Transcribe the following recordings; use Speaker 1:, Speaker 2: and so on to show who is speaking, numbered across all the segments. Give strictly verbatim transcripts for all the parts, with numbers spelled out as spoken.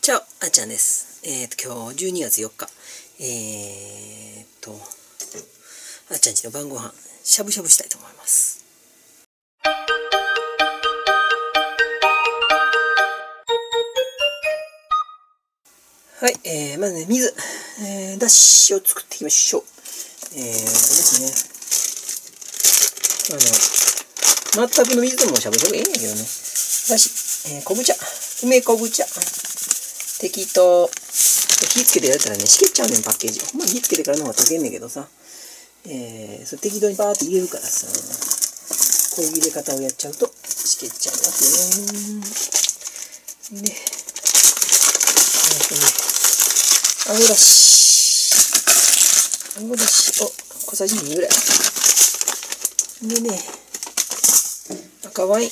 Speaker 1: チャオ、あっちゃんです。えっと、今日じゅうにがつよっか。えーっと、あっちゃんちの晩ご飯、しゃぶしゃぶしたいと思います。はい、えー、まずね、水、えー、だしを作っていきましょう。えーっとですね、あの、全くの水でもしゃぶしゃぶいいんやけどね。だし、えー、昆布茶、梅昆布茶、適当。火つけてやったらね、しけっちゃうねん、パッケージ。まあ、火つけてからの方が溶けんねんけどさ。えー、それ適当にバーって入れるからさ、こういう入れ方をやっちゃうと、しけっちゃうわけね。で、えっとね、あごだし。あごだしを小さじにぐらい。でね、赤ワイン。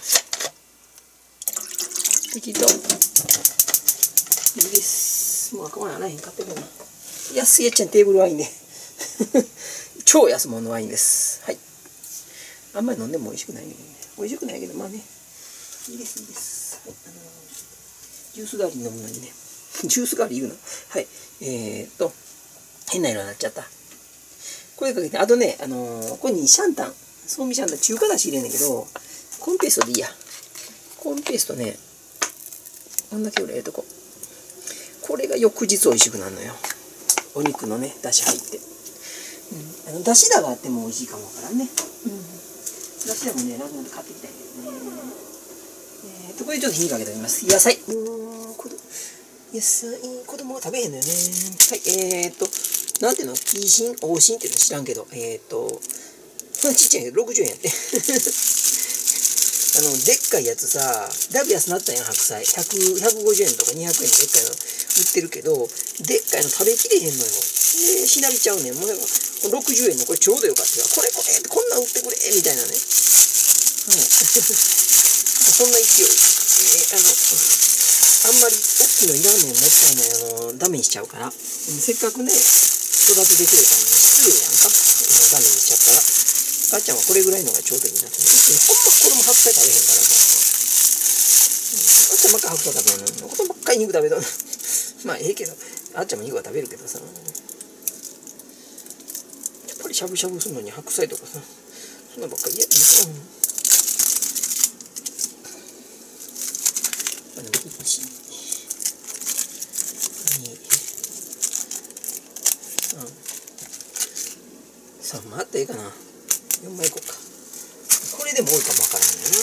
Speaker 1: 適当。いいです。もう赤ワインあらへんかってるな。安いやっちゃんテーブルワインで。超安物のワインです。はい。あんまり飲んでも美味しくないね。美味しくないけど、まあね。いいです、いいです。はい。あのー、ジュース代わりに飲むのにね。ジュース代わり言うの。はい。えー、っと、変な色になっちゃった。これかけて、あとね、あのー、ここにシャンタン、ソーミシャンタン、中華だし入れんねんけど、コーンペーストでいいや。コーンペーストね、こんだけぐらい入れとこう。これが翌日美味しくなるのよ。お肉のね、だし入って。うん、あのだしだがあっても美味しいかもわからんね。うん。だしだもね、なくなって買ってきたんやけどね。えーと、これちょっと火にかけてみます。野菜。うーん、こど野菜、子供が食べへんのよね。はい、えーと、なんていうの、キーシン、オーシンっていうの知らんけど、えーと、そんなちっちゃいんやけど、ろくじゅうえんやって。あの、でっかいやつさ、だいぶ安なったんやん、白菜。ひゃく、ひゃくごじゅうえんとかにひゃくえんででっかいの売ってるけど、でっかいの食べきれへんのよ。で、しなびちゃうねん。もうろくじゅうえんのこれちょうどよかった。これこれこんなん売ってくれみたいなね。はい。そんな勢い。えー、あの、あんまり大きいのいらんねん、もったいない。あの、ダメにしちゃうから。せっかくね、育ててくれたのに失礼やんか。ダメにしちゃったら。母ちゃんはこれぐらいのがちょうどいいなと思って。ほんま子供白菜食べへんからさ。あっちゃんばっか白菜食べるの。子供ばっかり肉食べとる。まあええけど、あっちゃんも肉は食べるけどさ。やっぱりしゃぶしゃぶするのに白菜とかさ、そんなばっかり嫌やね。うん。まあでもいち、に、さん、さんまいあったらええかな。よんまいいこうか。これでも多いかもわからんねんな。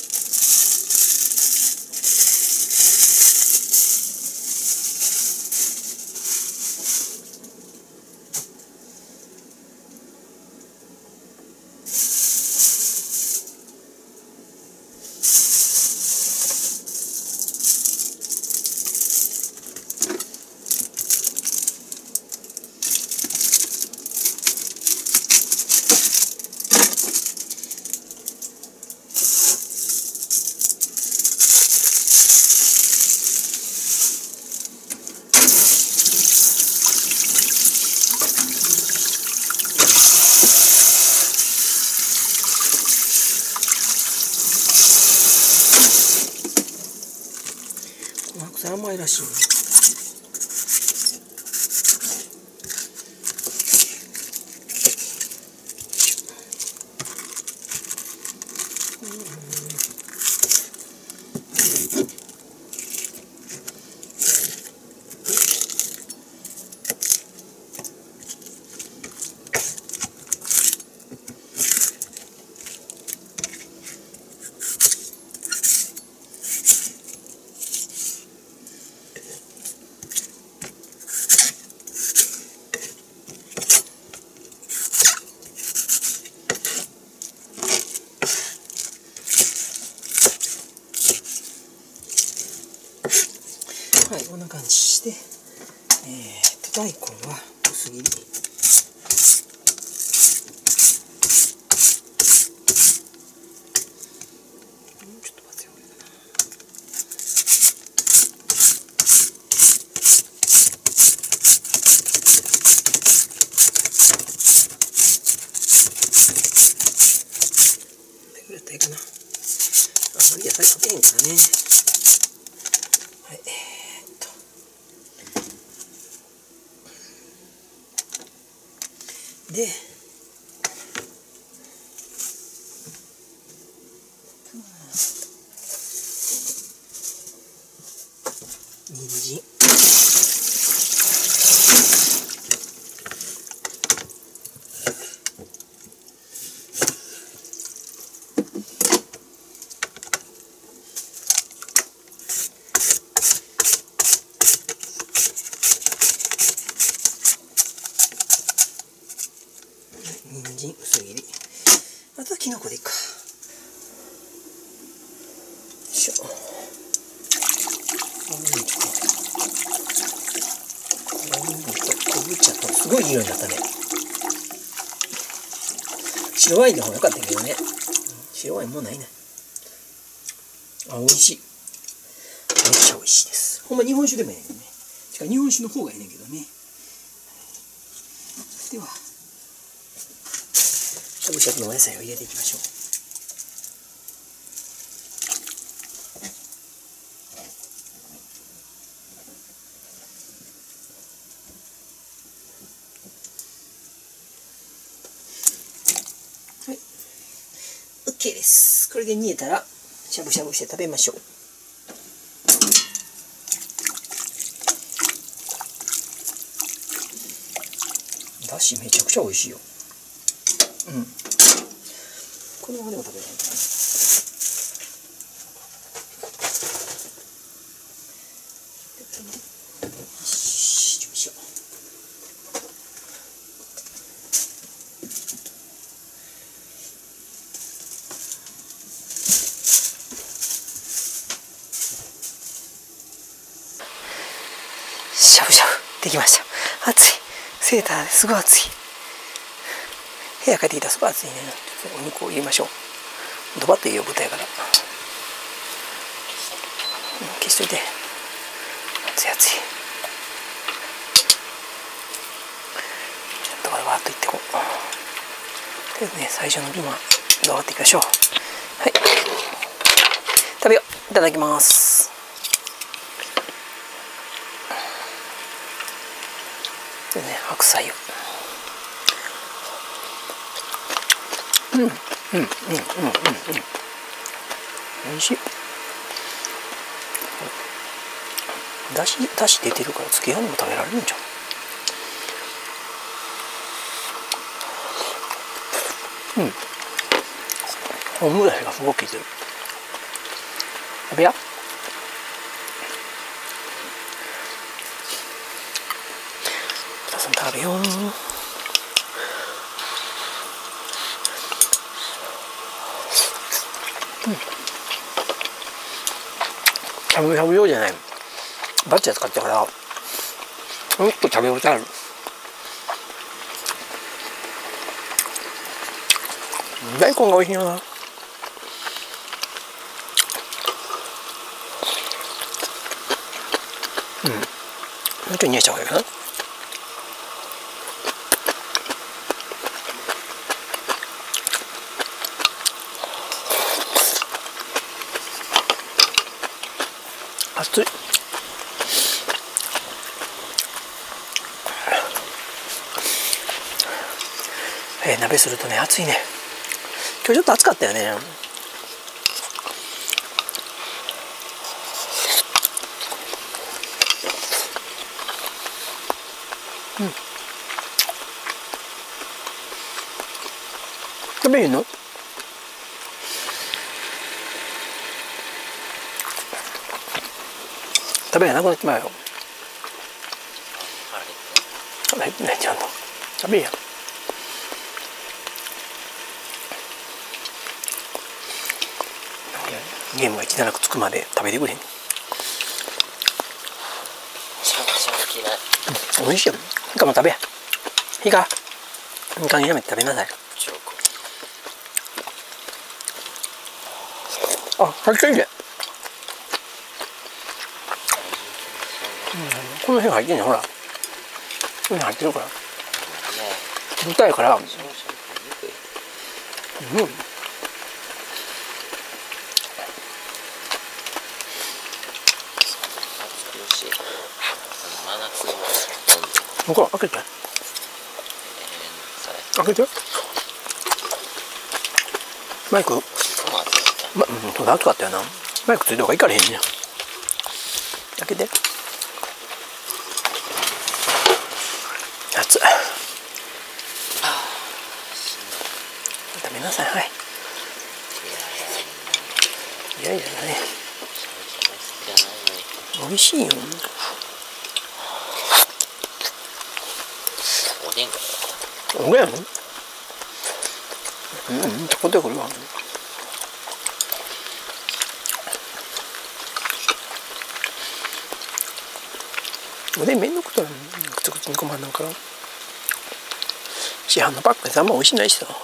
Speaker 1: 白菜甘いらしいね。はい、こんな感じして、えー、と大根は薄切り。ちょっと待ってよ、これかな。これぐらいやったらいいかな。あんまり野菜かけへんからね。はい、えーっと。 で人参、人参薄切り、あとはきのこでいいか。よいしょ。昆布茶とすごいいい色になったね。白ワインの方が良かったけどね。白ワインもうないね。あ、美味しい。めっちゃ美味しいです。ほんま日本酒でもいいねんけどね。しかも日本酒の方がいいねんけどね。ではしゃぶしゃぶのお野菜を入れていきましょう。はい、OK です。これで煮えたらしゃぶしゃぶして食べましょう。だしめちゃくちゃ美味しいよ。うん。このままでも食べられるからね。よし、よいしょ。しゃぶしゃぶできました。暑い。セーターですごい暑い。部屋帰ってきたらすごい暑いね。お肉を入れましょう。ドバッといいよ、豚やから。うん、消しといて。暑い暑い。ドバドバっといってこう。とりあえずね、最初の瓶はドバッといきましょう。はい。食べよう。いただきます。でね、白菜を。うんうんうんうんうんうん。おいしい。だしだし出てるからつけ合いにも食べられるんじゃん。うん。オムライスがすごく効いてる。食べや。皆さん食べよう。うん、しゃぶしゃぶ用じゃないバッチャ使ったからもっと食べ応えある。大根が美味しいよな。うん、もうちょい煮えちゃうよな。熱い。えー、鍋するとね熱いね。今日ちょっと暑かったよね。うん。食べへんの？食べれなくなってまうよ。腹減ってないちゃんと食べや。ゲームが一段落つくまで食べてくれん。
Speaker 2: しゃぶしゃぶ嫌い。
Speaker 1: うん、おいしいよ。ひかも食べや。ひかひかにやめて食べなさい。あ、入ってるで。この辺入ってんねん、ほら。この辺入ってるから。豚やから。うん。これ開けて。 開けて。マイク、ま、うん、そうだ、熱かったよな。マイクついた方がいかれへんねん。開けて。熱い。食べなさい。はい。いやいやね。美味しいよ。
Speaker 2: おでんか。
Speaker 1: おでん？うん、ちょこっとこれは。おでんめんどくさい。くつくつ煮込まんなんから市販のパックであんま美味しないしさ。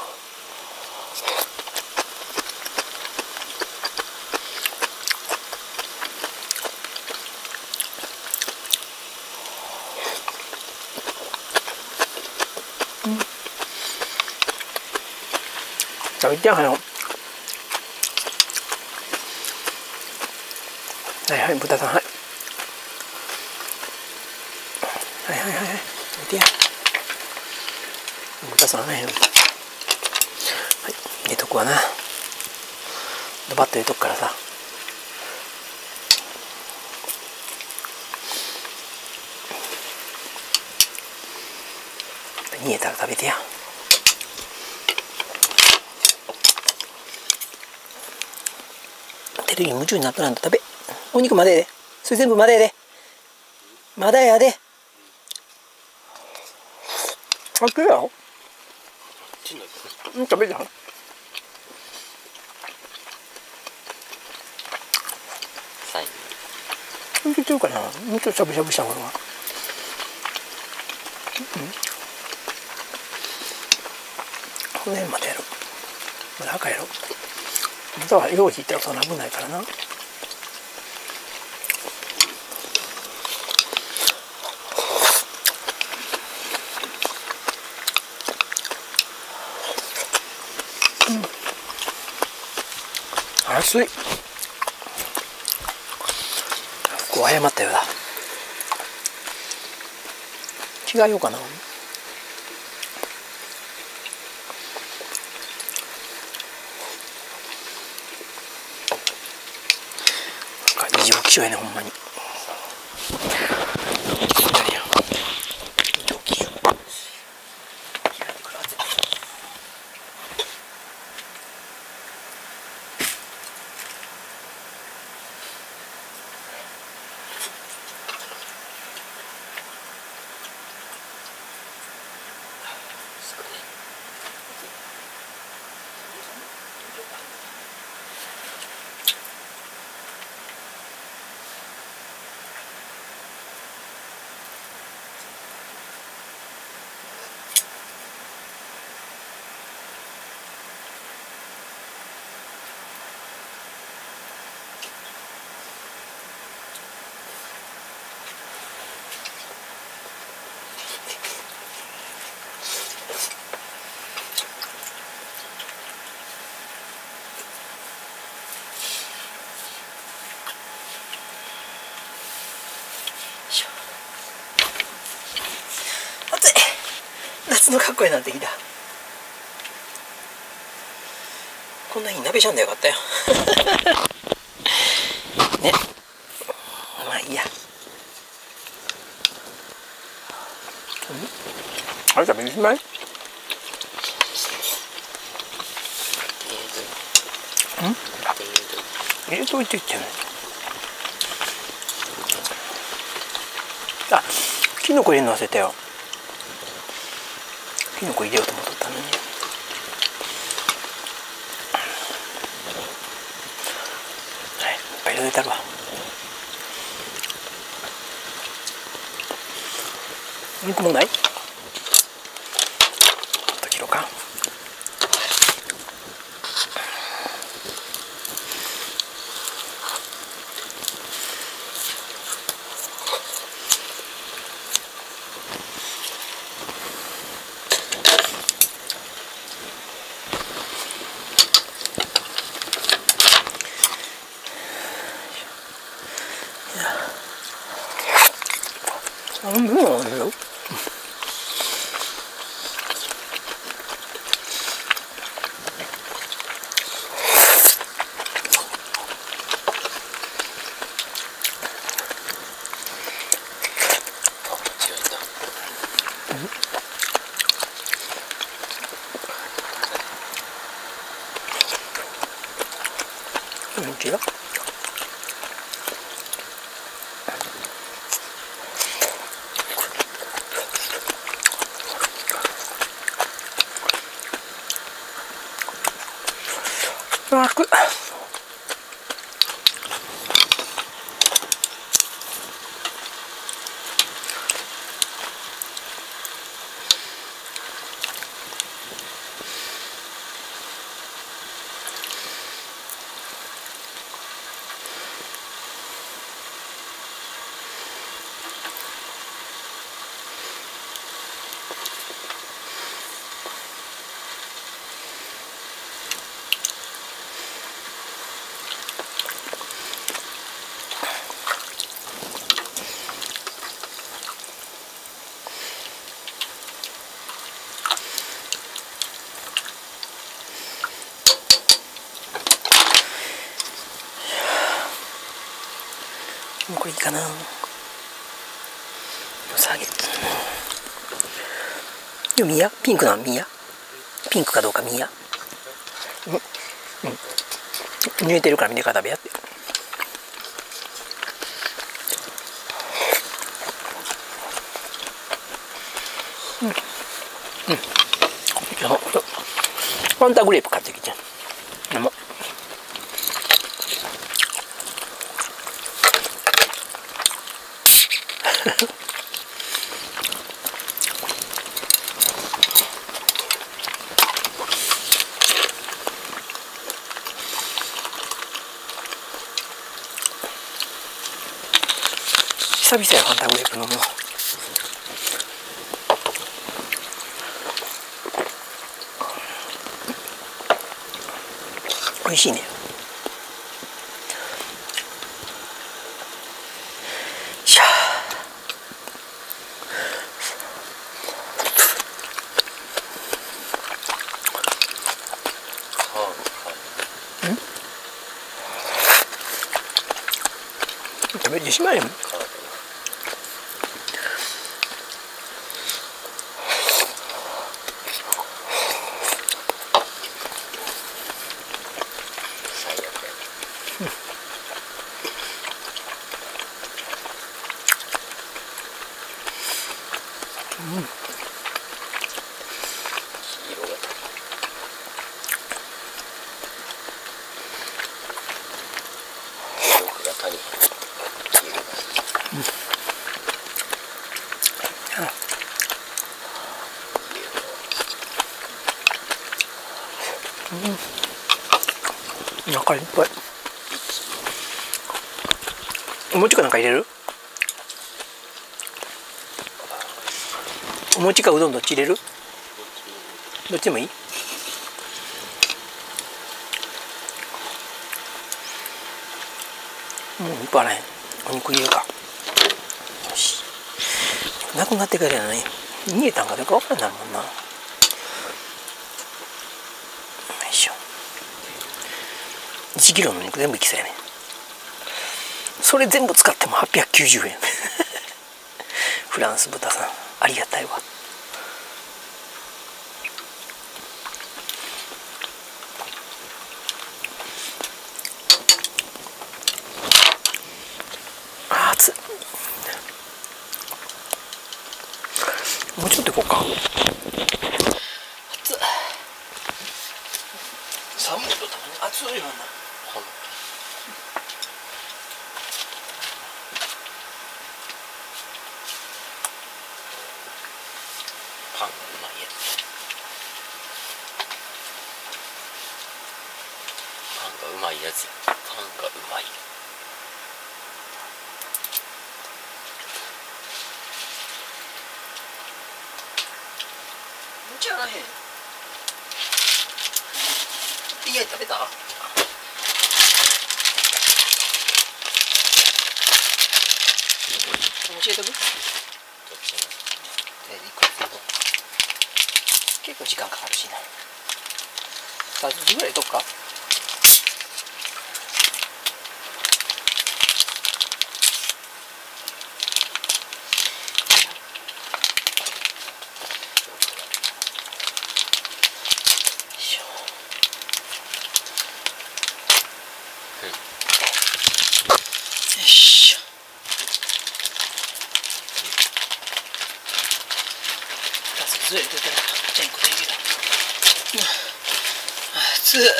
Speaker 1: うん、食べてやはよ。はいはい、豚さん、はい。はいはいはいはい、見てや。豚さんね。はい、入れとくわな。ドバッと入れとくからさ。煮えたら食べてや。テレビ夢中になったなんて食べ。お肉までやで。それ全部まだやで。まだやで。あっけやろ。うん、食べた。
Speaker 2: 最後。
Speaker 1: いけてるかな。もうちょっとしゃぶしゃぶした方が。うん。この辺までやろ。まだ赤やろ。またはよう引いたらそんな危ないからな。熱い。こう謝ったようだ。違いようかな。異常気象やね、ほんまに。暑い。夏の格好になってきた。こんな日鍋しゃんでよかったよ。ね。まあいいや。あれ食べにしまい？うん？入れといてってね。あ、キノコ入れるの忘れたよ。キノコ入れようと思っとったのに。はい、いっぱい入れといたるわ。肉もない？ちょっと切ろうか。うん、もうあるよ。 うん、違う。楽。これいいかな。下げ。でも見や、ピンクなの見や。ピンクかどうか見や。うん、うん。濡れてるから見てから食べやって。うん。うん。ファンタグレープ買ってきて。でも。久々やファンタグレープ飲むの。美味しいね。しゃあ。ん？食べてしまえよ。うん、中いっぱい。お餅かなんか入れる？お餅かうどんどっち入れる？どっちでもいい？もういっぱいあらへん。お肉入れるか。よし。なくなってからやない。煮えたんかどうか分からんなるもんな。よいしょ。いちキロの肉全部いきそうやね。それ全部使ってもはっぴゃくきゅうじゅうえん。フランス豚さんありがたいわ。あ、熱い。もうちょっといこうか。熱い。寒いとたまに熱いよな。
Speaker 2: パンがうまいやつ。パンがうまいやつ。パンがうまい。
Speaker 1: じゃあへん。家食べた？教えとく？どっちも。え、いくらと結構時間かかるしな。さんじぐらいとくか？ 水入れといたらちゃんこと入れた。熱っ。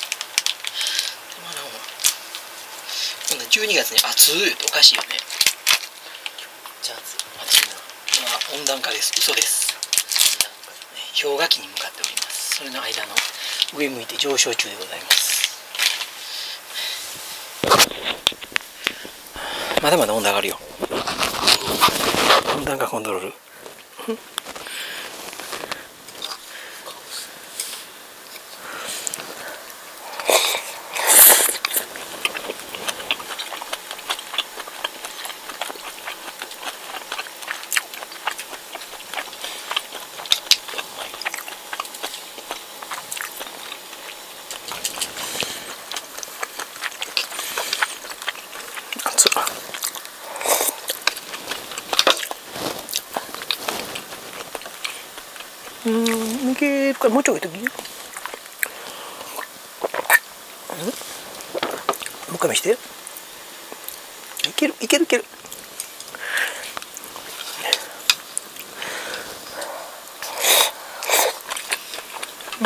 Speaker 1: こんなじゅうにがつに暑いっておかしいよね。
Speaker 2: じゃあ暑いな。
Speaker 1: まあ温暖化です。嘘です。氷河期に向かっております。それの間の上向いて上昇中でございます。まだまだ温度上がるよ。温暖化コントロール。うーん、いけるか、もうちょいときね。うん、もう一回見して。いける、いける、いける。うん。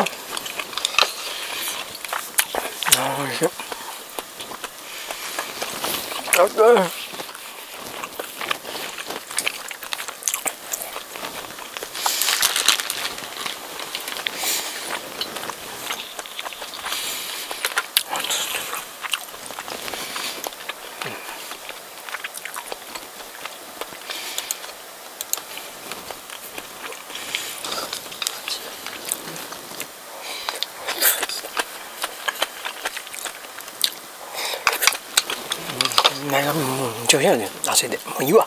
Speaker 1: おいしい。あっ、うん、上品やね、汗で。もういいわ。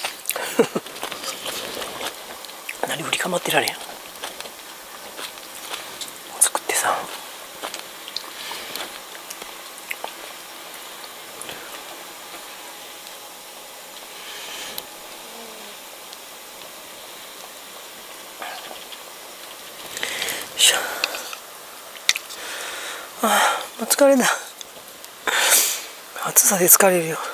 Speaker 1: 何振りかまってられん。作ってさ。ああ、もう疲れだ。暑さで疲れるよ。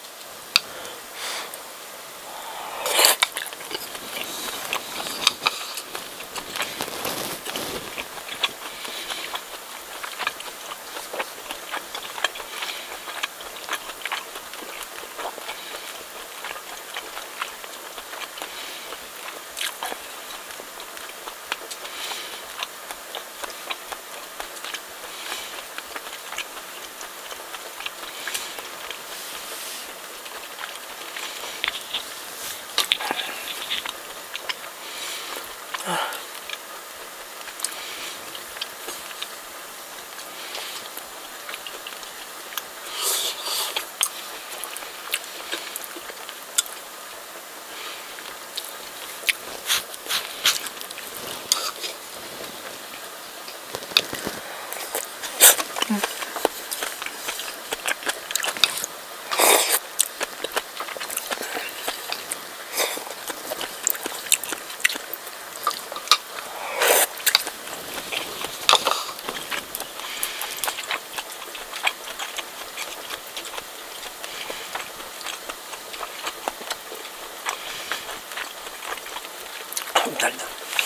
Speaker 1: 誰だ。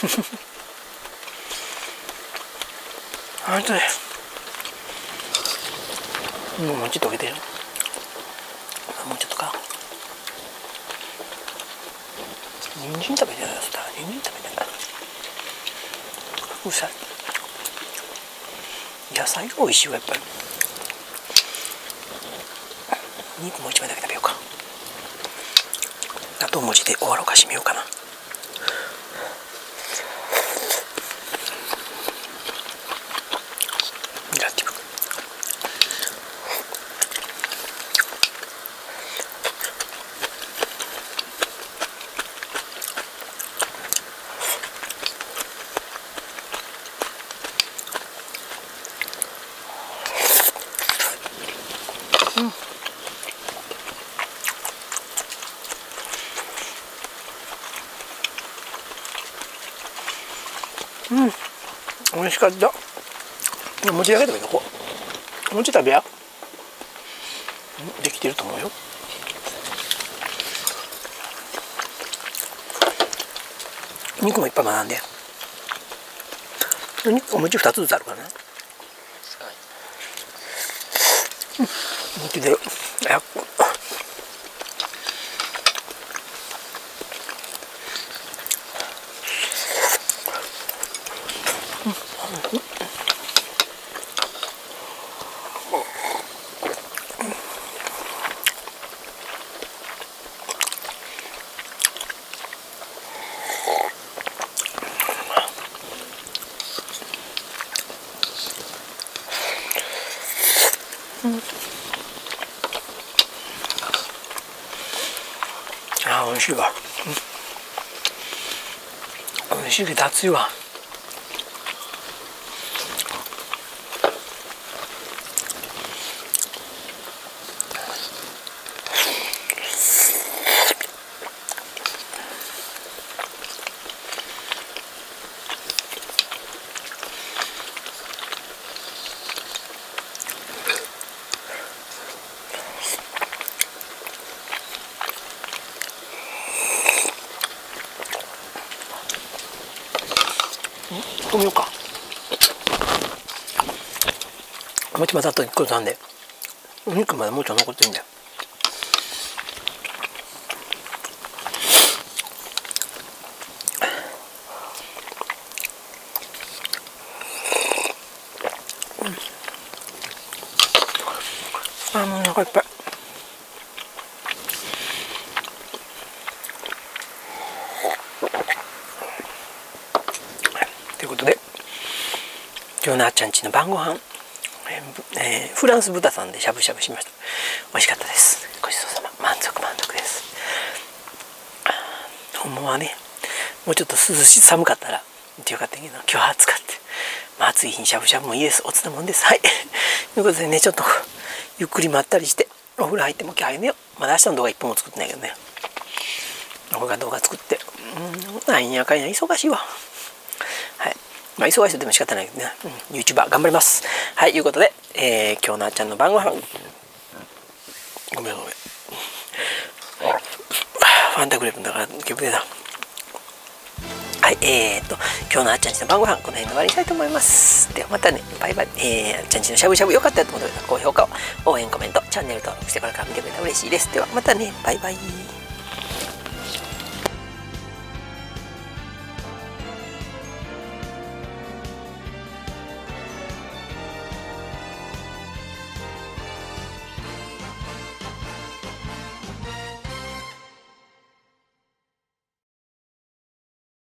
Speaker 1: 本当ね。もうもうちょっと置けてる。もうちょっとか。人参食べてるやつだ。人参食べてる。うさい。野菜が美味しいわやっぱり。肉も一枚だけ食べようか。あと文字で終わろうか、締めようかな。うん、美味しかった。餅だけ食べとこう。餅食べや。できてると思うよ。 肉もいっぱい学んで、お餅ふたつずつあるからね。餅出る。やっあー、美味しいわ。美味しいけど熱いわ。止めようか。もちまたあといっこなんで、お肉までもうちょっと残ってるんだよ。あ、もうお腹いっぱい。ということで、今日のあっちゃんちの晩ご飯、えー、フランス豚さんでしゃぶしゃぶしました。美味しかったです。ごちそうさま。満足満足です。ほんまはね、もうちょっと涼し寒かったらよかったけど、今日は暑かった。まあ、暑い日にしゃぶしゃぶもいいです。おつなもんです。はい。ということでね、ちょっとゆっくりまったりして、お風呂入ってもう今日入めよう。まだ明日の動画いっぽんも作ってないけどね。これが動画作って、うん、なんやかんや忙しいわ。はい。まあ、忙しいとでも仕方ないけどね。うん、YouTuber 頑張ります。はい、ということで、えー、今日のあっちゃんの晩ご飯。ごめんごめん。ファンタグレープだから、ゲブ出た。はい、えー、っと、今日のあっちゃんちの晩ご飯、この辺で終わりにしたいと思います。ではまたね、バイバイ。えー、あっちゃんちのしゃぶしゃぶ良かったと思ってくれたら高評価を、応援コメント、チャンネル登録してこれから見てくれたら嬉しいです。ではまたね、バイバイ。